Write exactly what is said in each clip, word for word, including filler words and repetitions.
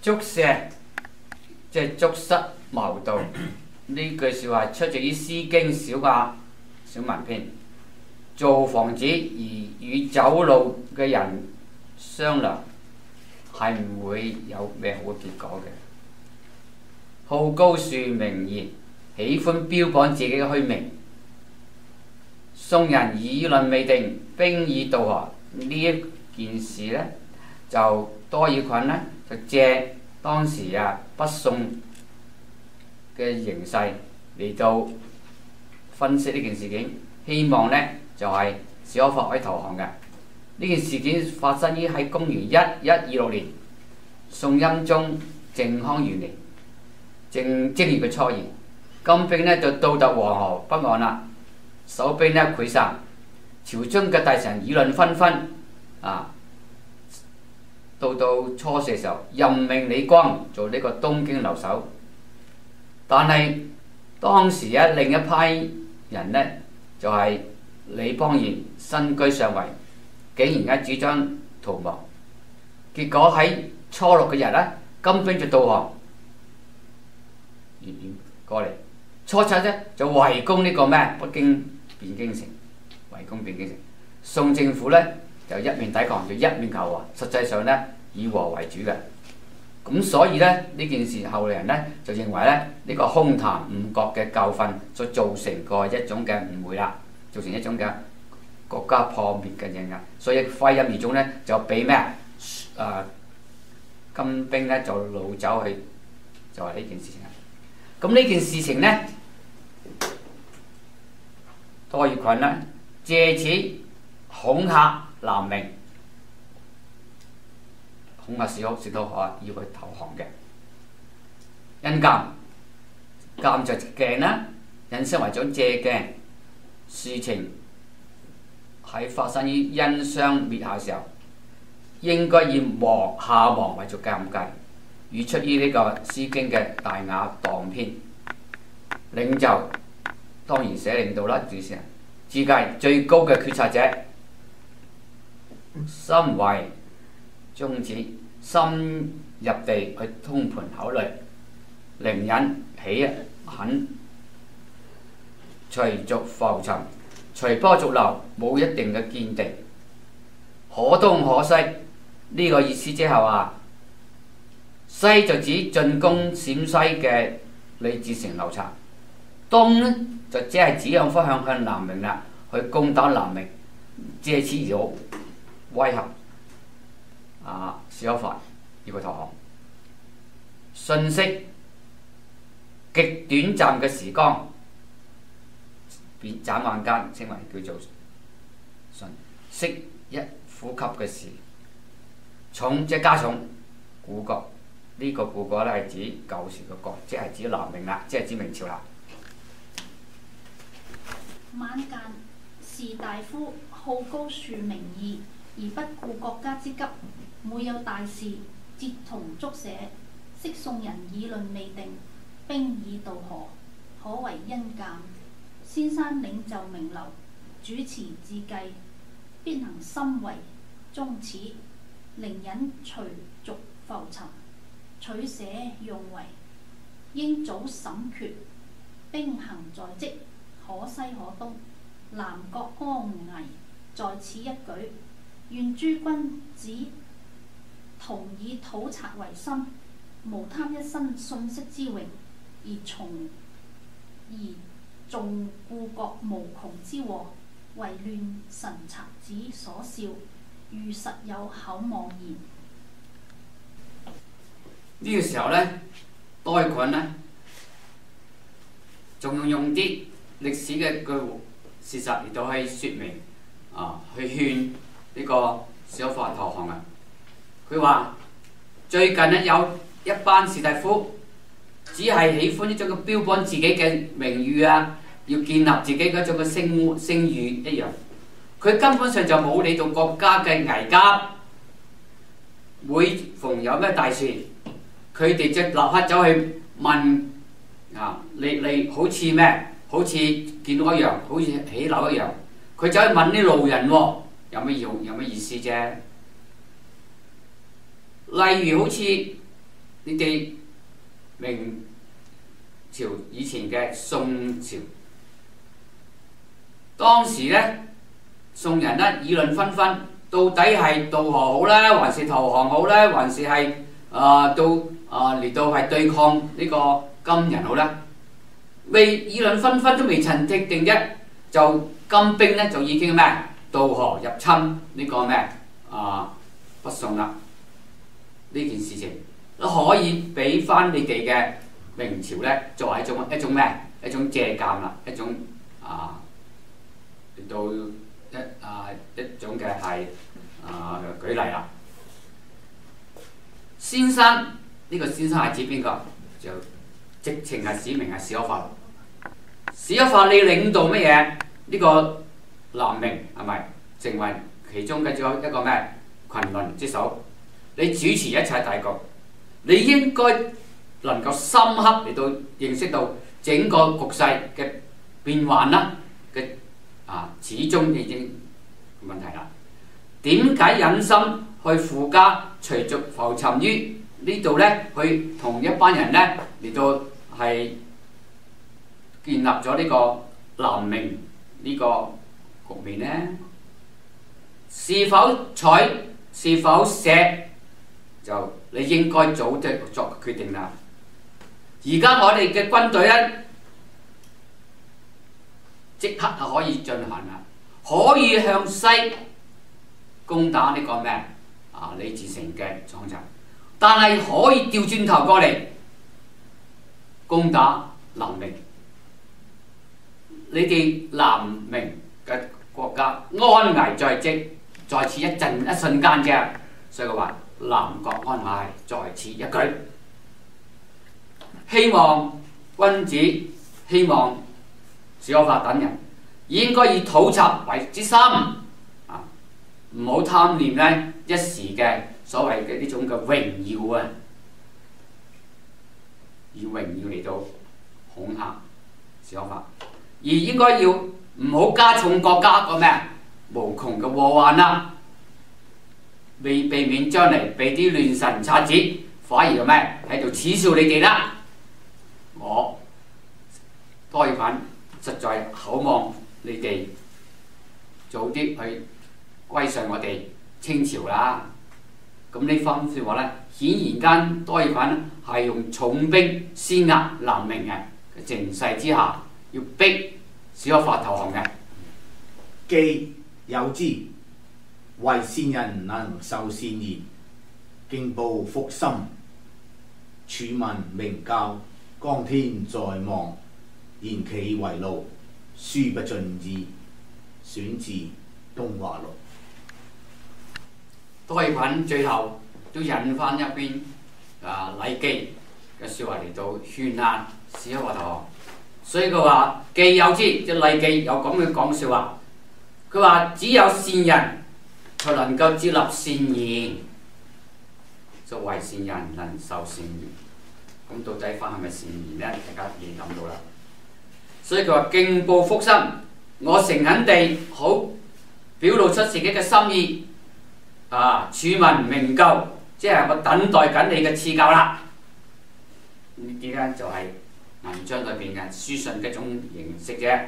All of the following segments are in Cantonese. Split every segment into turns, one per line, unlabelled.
足舍即係足失謀道。呢句説話出自於《詩經·小雅·小文篇》。造房子而與走路嘅人商量，係唔會有咩好嘅結果嘅。好高鑄名言，喜歡標榜自己嘅虛名。宋人議論未定，兵已渡河。呢一件事呢，就多爾袞呢，就借當時啊北宋嘅形勢嚟到分析呢件事件，希望呢就係史可法可以投降嘅。呢件事件發生於喺公元一一二六年，宋欽宗靖康元年正正月嘅初二，金兵呢就到達黃河北岸啦，守兵呢潰散，朝中嘅大臣議論紛紛啊。到到初四嘅時候，任命李光做呢個東京留守，但係當時啊另一批人呢，就係、是、李邦彥身居上位，竟然咧主張逃亡。結果喺初六嘅日咧，金兵就導降，過嚟。初七咧就圍攻呢個咩北京汴京城，圍攻汴京城。宋政府咧就一面抵抗，就一面求和，實際上咧以和為主嘅。咁所以咧呢件事後嚟人咧就認為咧呢、這個空談誤國嘅教訓所造成個一種嘅誤會啦，造成一種嘅國家破滅嘅影響。所以徽欽二宗咧就俾咩啊金兵咧就擄走去，就係、是、呢件事情啦。咁呢件事情咧，多爾袞咧借此恐嚇南明。恐嚇史可史可法要佢投降嘅，因鑑鑑就鏡啦，引申為種借鏡。事情喺發生於殷商滅夏時候，應該以亡夏亡為做鑑戒，語出於呢個《詩經》嘅《大雅蕩篇》。領袖當然寫領導啦，主持人自戒最高嘅決策者，心為宗旨，深入地去通盤考慮，寧忍喜肯隨逐浮沉，隨波逐流，冇一定嘅見地，可東可西。呢、這個意思即係話，西就指進攻陝西嘅李自成、劉察，東呢就只係指向方向向南明啦，去攻打南明，借此而好威嚇啊史可法要佢投降。瞬息極短暫嘅時光，變眨眼間稱為叫做瞬息，一呼吸嘅時。重即係加重故國，呢、這個故國咧係指舊時嘅國，即係指南明啦，即係指明朝啦。
晚間士大夫好高鑄名義，而不顧國家之急，每有大事，節同足舍。昔宋人議論未定，兵已渡河，可為因鑑。先生領袖名流，主持致計，必能心為宗旨。寧忍隨逐浮沉，取捨用為，應早審決。兵行在即，可西可東，南國安危，在此一舉。願諸君子同以討賊為心，無貪一身信息之榮，而從而重故國無窮之禍，為亂臣賊子所笑。如實有口妄言。
呢個時候呢，多爾袞呢，仲用用啲歷史嘅句事實嚟到去説明啊，去勸呢個史可法投降啊。佢話最近呢，有一班士大夫只係喜歡呢種嘅標榜自己嘅名譽啊，要建立自己嗰種嘅聲聲譽一樣。佢根本上就冇理到國家嘅危急，每逢有咩大事，佢哋就立刻走去問啊！你你好似咩？好似見到一樣，好似起樓一樣。佢走去問啲路人喎、哦，有咩用？有咩意思啫？例如好似你哋明朝以前嘅宋朝，當時咧宋人咧議論紛紛，到底係渡河好咧，還是投降好咧，還是係啊、呃、到啊嚟、呃、到係對抗呢個金人好咧？未議論紛紛都未曾決定啫，就金兵咧就已經咩渡河入侵呢、這個咩啊北宋啦。呢件事情都可以俾翻你哋嘅明朝咧作為一種一種咩一種借鑑啦，一種啊嚟到一啊一種嘅係啊舉例啦。先生呢、這個先生係指邊個？就直情係指明係史可法。史可法你領導乜嘢？呢、這個南明係咪成為其中嘅一個咩群倫之首？你主持一切大局，你應該能夠深刻嚟到認識到整個局勢嘅變幻啦嘅啊，始終已經問題啦。點解忍心去附加隨逐浮沉於呢度咧？去同一班人咧嚟到係建立咗呢個南明呢個局面咧？是否採？是否捨？就你應該早啲作決定啦。而家我哋嘅軍隊咧，即刻就可以進行啦，可以向西攻打呢個咩啊李自成嘅廠寨，但係可以調轉頭過嚟攻打南明。你哋南明嘅國家安危在即，在此一陣一瞬間啫，所以佢話。南國安危在此一舉，希望君子，希望史可法等人應該以討賊為之心，啊，唔好貪念咧一時嘅所謂嘅呢種嘅榮耀啊，以榮耀嚟到恐嚇史可法，而應該要唔好加重國家個咩無窮嘅禍患啦。未避免將嚟被啲亂臣賊子反而又咩喺度恥笑你哋啦！我多爾袞實在厚望你哋早啲去歸順我哋清朝啦。咁呢番説話咧，顯然間多爾袞係用重兵施壓南明嘅情勢之下，要逼史可法投降嘅。
既有之。為善人能受善言，敬報復心，處民明教，江天在望，言其為勞，書不盡意。選自《東華錄》。
多爾袞最後都引翻一邊啊禮記嘅説話嚟到勸壓史可法投降，所以佢話既有之，即係禮記有咁嘅講説話。佢話只有善人才能夠接納善言，作為善人能受善言。咁到底翻係咪善言呢？大家已經諗到啦。所以佢話敬報復心，我誠懇地好表露出自己嘅心意。啊，處民明教，即係我等待緊你嘅賜教啦。呢啲咧就係文章裏邊嘅書信嘅一種形式啫。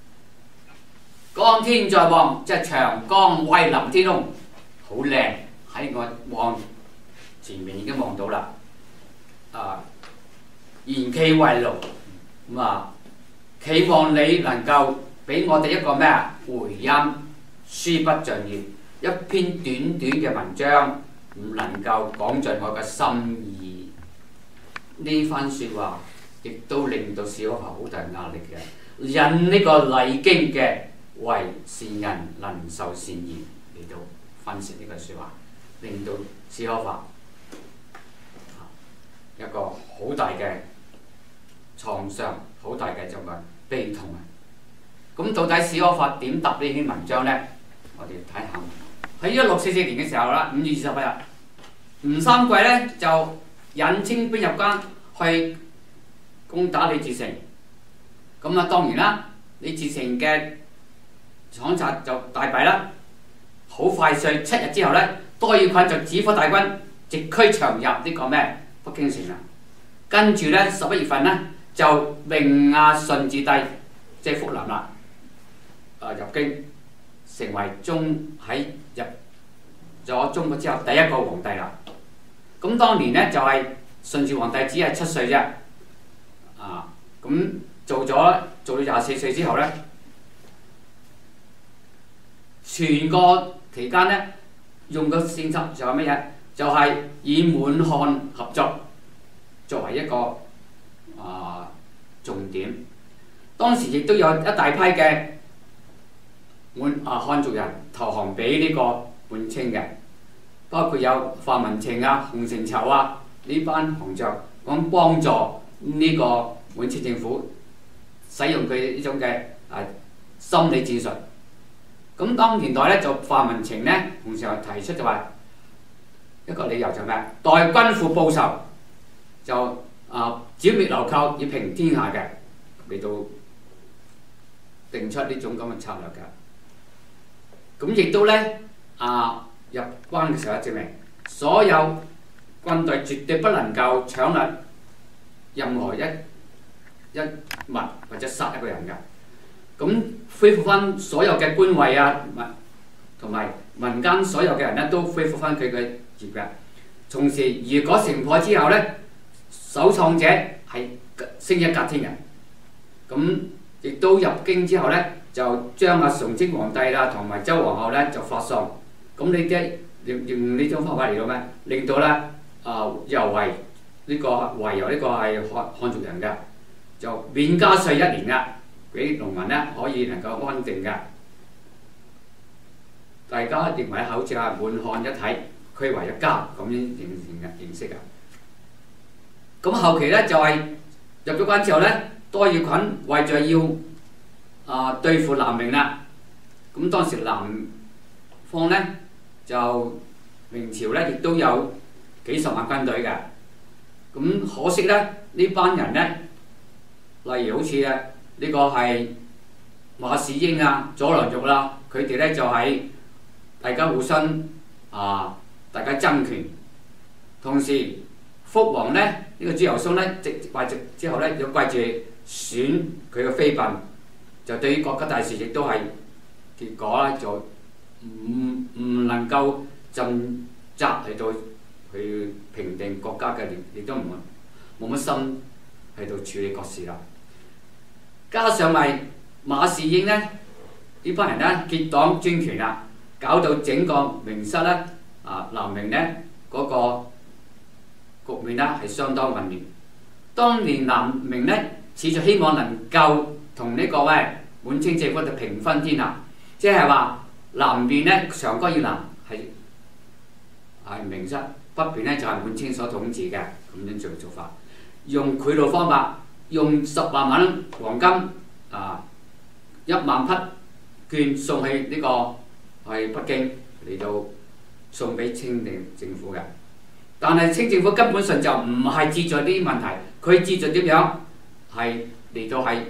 江天在望，即係長江威臨天空，好靚，喺我望前面已經望到啦。啊，言其為勞，咁啊，期望你能夠俾我哋一個咩啊回音，書不盡意，一篇短短嘅文章唔能夠講盡我嘅心意。呢番説話亦都令到史可法好大壓力嘅，引呢個禮經嘅。為善人能受善言嚟到分析呢句説話，令到史可法一個好大嘅創傷，好大嘅就係悲痛啊！咁到底史可法點答呢篇文章呢？我哋睇下喺一六四四年嘅時候啦，五月二十八日，吳三桂呢就引清兵入關去攻打李自成。咁啊，當然啦，李自成嘅廠察就大敗啦，好快脆七日之後呢，多爾袞就指揮大軍直驅長入呢個咩北京城啦。跟住咧十一月份咧就命阿順治帝即係福臨啦，啊入京成為中喺入咗中國之後第一個皇帝啦。咁當年咧就係、是、順治皇帝只係七歲啫，啊咁做咗做到廿四歲之後咧，全個期間咧用嘅政策就係乜嘢？就係、是、以滿漢合作作為一個啊重點。當時亦都有一大批嘅滿啊漢族人投降俾呢個滿清嘅，包括有范文程啊、洪承疇啊呢班行將，咁幫助呢個滿清政府使用佢呢種嘅啊心理戰術。咁當年代咧就范文程咧，洪承疇提出就話一個理由就係咩？代軍父報仇，就啊剿滅流寇以平天下嘅，嚟到定出呢種咁嘅策略嘅。咁亦都咧啊入關嘅時候證明，所有軍隊絕對不能夠搶掠任何一一物或者殺一個人㗎。咁恢復翻所有嘅官位啊，同埋民間所有嘅人咧，都恢復翻佢嘅業嘅。同時，如果城破之後咧，首創者係升一格天嘅。咁亦都入京之後咧，就將阿崇禎皇帝啦同埋周皇后咧就發喪。咁你嘅用用呢種方法嚟到咩？令到咧啊猶為呢個維由呢個係漢漢族人嘅，就免加稅一年嘅。俾農民咧可以能夠安定嘅，大家認為好似係滿漢一體，區為一家咁樣形形式嘅。咁後期咧就係、是、入咗關之後咧，多爾袞為咗要啊、呃、對付南明啦，咁當時南方咧就明朝咧亦都有幾十萬軍隊嘅，咁可惜咧呢班人咧，例如好似啊〜呢個係馬士英啊、左良玉啦，佢哋咧就係、是、大家互相啊，大家爭權。同時，福王咧呢、這個朱由崧咧，直敗直之後咧，又掛住選佢嘅妃嬪，就對於國家大事亦都係結果咧，就唔唔能夠盡責嚟到去平定國家嘅，亦都唔冇乜心喺度處理國事啦。加上咪馬士英咧，呢班人咧結黨專權啦，搞到整個明室咧啊南明咧嗰、那個局面咧係相當混亂。當年南明咧始終希望能夠同呢個喂滿清政府就平分天下，即係話南邊咧長江以南係係明室，北邊咧就係、是、滿清所統治嘅，咁樣做做法，用賄賂方法。用十萬蚊黃金啊，一萬匹券送去呢、這個去北京嚟到送俾清定政府嘅。但係清政府根本上就唔係志在呢啲問題，佢志在點樣係嚟到係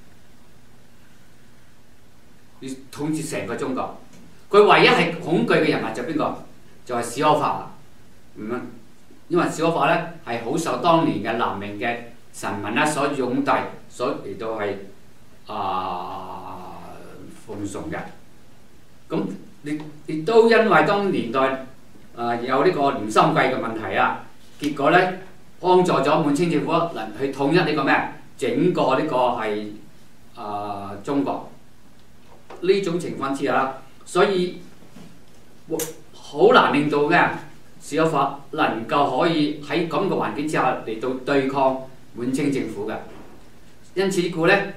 要統治成個中國。佢唯一係恐懼嘅人物就邊個？就係史可法啦。咁樣，因為史可法咧係好受當年嘅南明嘅臣民咧所擁戴，所嚟到係啊奉崇嘅。咁亦亦都因為當年代啊有呢個廉三桂嘅問題啊，結果咧幫助咗滿清政府能去統一呢個咩整個呢個係啊中國呢種情況之下，所以好難令到咩史可法能夠可以喺咁嘅環境之下嚟到對抗滿清政府嘅。因此故咧，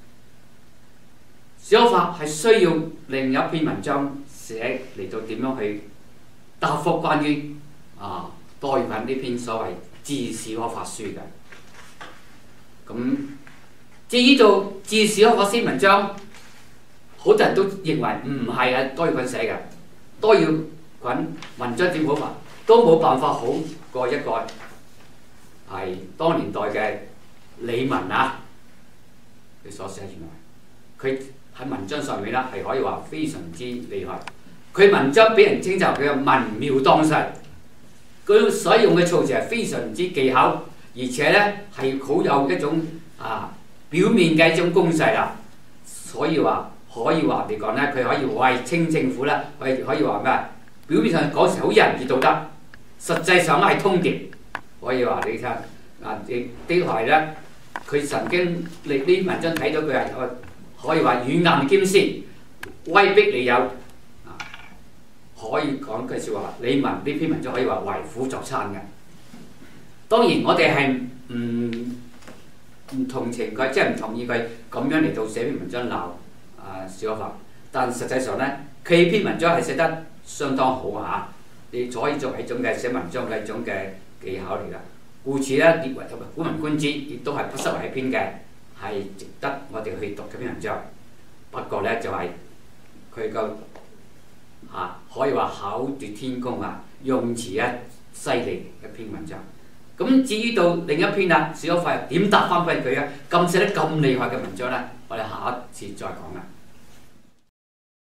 史可法係需要另一篇文章寫嚟到點樣去答覆關於啊多爾袞呢篇所謂致史可法書嘅。咁至於做致史可法篇文章，好多人都認為唔係啊多爾袞寫嘅，多爾袞文章點好法都冇辦法好過一個係當年代嘅李文啊，佢所寫出來，佢喺文章上面咧係可以話非常之厲害。佢文章俾人稱讚佢嘅文妙當世， 佢所用嘅措辭係非常之技巧，而且咧係好有一種啊表面嘅一種攻勢啦。所以話可以話嚟講咧，佢可以為清政府咧，可以可以話咩？表面上講成好仁義道德，實際上係通牒。可以話你聽啊，亦的確係咧，佢曾經你呢啲文章睇到佢係可以話軟硬兼施，威逼利誘。可以講句説話，李玟呢篇文章可以話為虎作倀嘅。當然我哋係唔唔同情佢，即係唔同意佢咁樣嚟到寫篇文章鬧啊小可法。但實際上咧，佢篇文章係寫得相當好嚇，你可以作為一種嘅寫文章嘅一種嘅技巧嚟㗎。故此咧，列為同埋古文觀止，亦都係不失為一篇嘅係值得我哋去讀嘅篇文章。不過咧就係佢個啊，可以話巧奪天工啊，用詞啊犀利一篇文章。咁至於到另一篇啦，小可法又點答翻俾佢啊？咁寫得咁厲害嘅文章咧，我哋下一次再講啦。